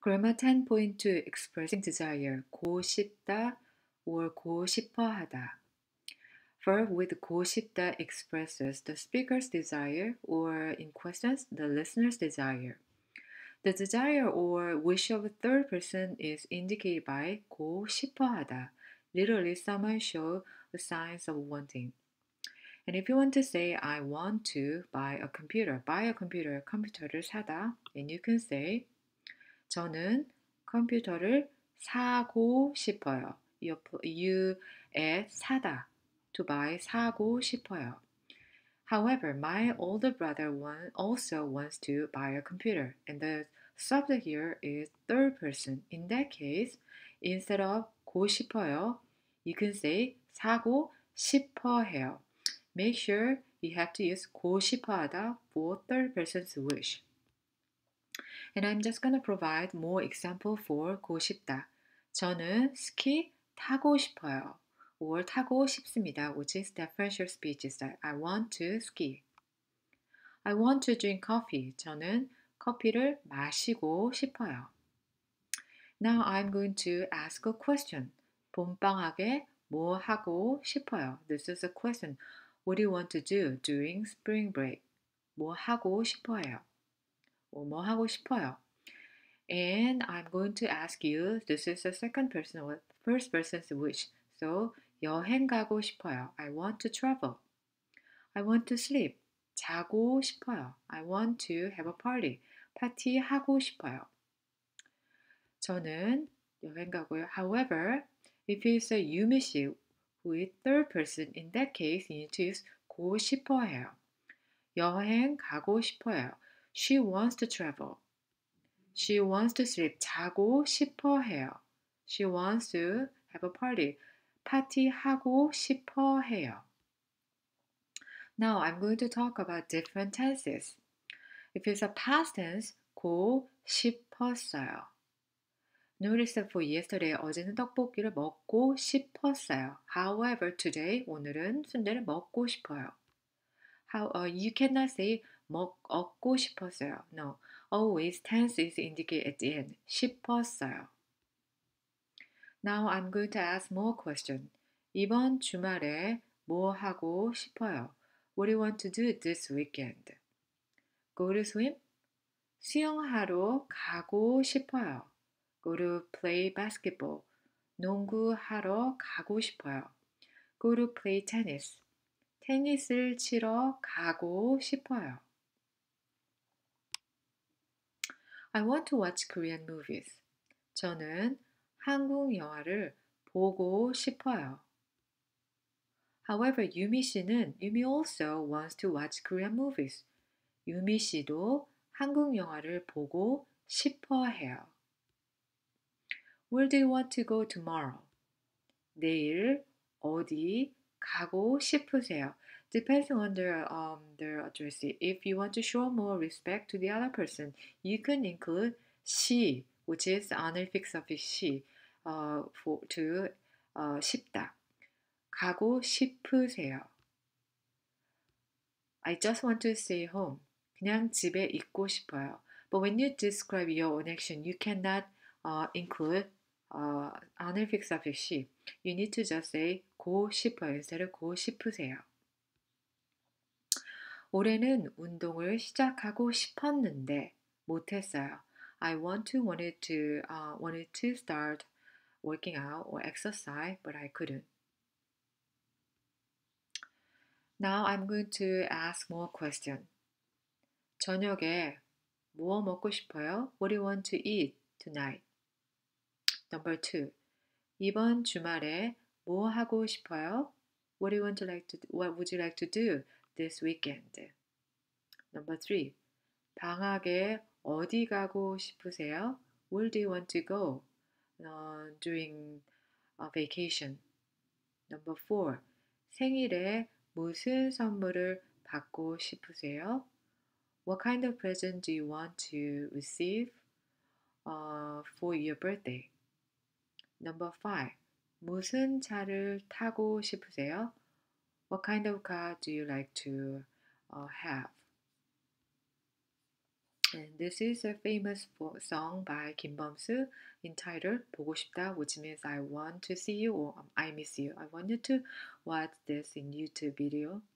Grammar 10.2 Expressing desire 고 싶다 or 고 싶어 하다. Verb with 고 싶다 expresses the speaker's desire or in questions the listener's desire. The desire or wish of a third person is indicated by 고 싶어 하다. Literally, someone show the signs of wanting. And if you want to say I want to buy a computer, 컴퓨터를 사다, and you can say 저는 컴퓨터를 사고 싶어요. You add 사다, to buy, 사고 싶어요. However, my older brother also wants to buy a computer, and the subject here is third person. In that case, instead of 고 싶어요, you can say 사고 싶어 해요. Make sure you have to use 고 싶어 하다 for third person's wish. And I'm just gonna provide more example for 고 싶다. 저는 스키 타고 싶어요. or 타고 싶습니다, which is differential speech style. I want to ski. I want to drink coffee. 저는 커피를 마시고 싶어요. Now I'm going to ask a question. 봄방학에 뭐 하고 싶어요? This is a question. What do you want to do during spring break? 뭐 하고 싶어요? 뭐 하고 싶어요? And I'm going to ask you, this is the second person or first person's wish. So, 여행 가고 싶어요. I want to travel. I want to sleep. 자고 싶어요. I want to have a party. 파티 하고 싶어요. 저는 여행 가고요. However, if it's a 유미 씨 with third person, in that case, you need to use 고 싶어 해요. 여행 가고 싶어요. She wants to travel. She wants to sleep. 자고 싶어 해요. She wants to have a party. 파티 하고 싶어 해요. Now I'm going to talk about different tenses. If it's a past tense, 고 싶었어요. Notice that for yesterday, 어제는 떡볶이를 먹고 싶었어요. However, today, 오늘은 순대를 먹고 싶어요. You cannot say 얻고 싶었어요. No, always tense is indicated at the end. 싶었어요. Now I'm going to ask more question. 이번 주말에 뭐 하고 싶어요? What do you want to do this weekend? Go to swim? 수영하러 가고 싶어요. Go to play basketball. 농구하러 가고 싶어요. Go to play tennis. 테니스를 치러 가고 싶어요. I want to watch Korean movies. 저는 한국 영화를 보고 싶어요. However, 유미 also wants to watch Korean movies. 유미 씨도 한국 영화를 보고 싶어 해요. Where do you want to go tomorrow? 내일 어디 가고 싶으세요? Depending on their address. If you want to show more respect to the other person, you can include she, which is honorific suffix she, 싶다. 가고 싶으세요. I just want to stay home. 그냥 집에 있고 싶어요. But when you describe your own action, you cannot include honorific suffix she. You need to just say 고 싶어요 instead of 고 싶으세요. 올해는 운동을 시작하고 싶었는데 못했어요. I wanted to start working out or exercise, but I couldn't. Now I'm going to ask more question. 저녁에 뭐 먹고 싶어요? What do you want to eat tonight? Number 2. 이번 주말에 뭐 하고 싶어요? What would you like to do this weekend? Number 3. 방학에 어디 가고 싶으세요? Where do you want to go during vacation? Number 4. 생일에 무슨 선물을 받고 싶으세요? What kind of present do you want to receive for your birthday? Number 5. 무슨 차를 타고 싶으세요? What kind of car do you like to have? And this is a famous song by Kim Bum-soo entitled 보고 싶다, which means I want to see you or I miss you. I want you to watch this in YouTube video.